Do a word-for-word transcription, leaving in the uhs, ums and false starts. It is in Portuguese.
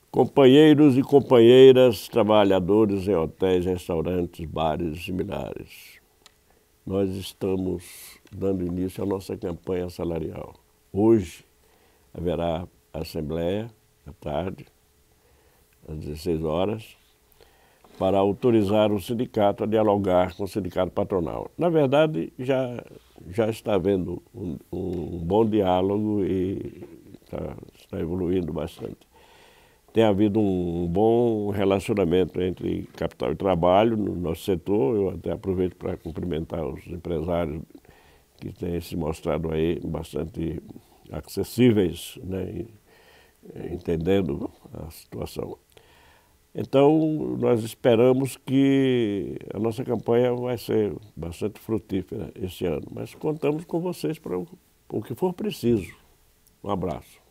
Companheiros e companheiras, trabalhadores em hotéis, restaurantes, bares e similares, nós estamos dando início à nossa campanha salarial. Hoje haverá assembleia à tarde, às dezesseis horas, para autorizar o sindicato a dialogar com o sindicato patronal. Na verdade, já, já está havendo um, um bom diálogo e está, está evoluindo bastante. Tem havido um bom relacionamento entre capital e trabalho no nosso setor. Eu até aproveito para cumprimentar os empresários que têm se mostrado aí bastante acessíveis, né, entendendo a situação. Então, nós esperamos que a nossa campanha vai ser bastante frutífera esse ano, mas contamos com vocês para o que for preciso. Um abraço.